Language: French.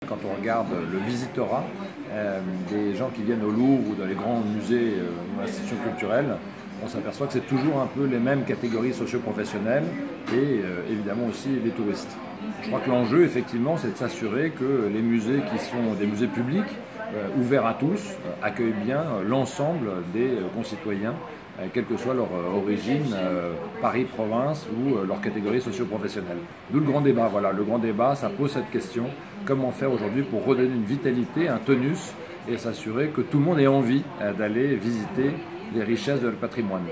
Quand on regarde le visitorat des gens qui viennent au Louvre ou dans les grands musées ou institutions culturelles, on s'aperçoit que c'est toujours un peu les mêmes catégories socio-professionnelles et évidemment aussi les touristes. Je crois que l'enjeu, effectivement, c'est de s'assurer que les musées qui sont des musées publics, ouverts à tous, accueillent bien l'ensemble des concitoyens, quelle que soit leur origine, Paris-Province ou leur catégorie socio-professionnelle. D'où le grand débat. Voilà, le grand débat, ça pose cette question, comment faire aujourd'hui pour redonner une vitalité, un tonus et s'assurer que tout le monde ait envie d'aller visiter les richesses de notre patrimoine.